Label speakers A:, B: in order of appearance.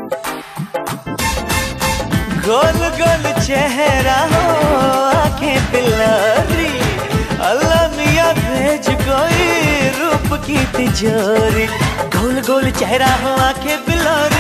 A: गोल गोल चेहरा हो आंखें बिलारी, अल्लाह मियाँ भेज कोई रूप की तिजोरी। गोल गोल चेहरा हो आंखें बिलारी,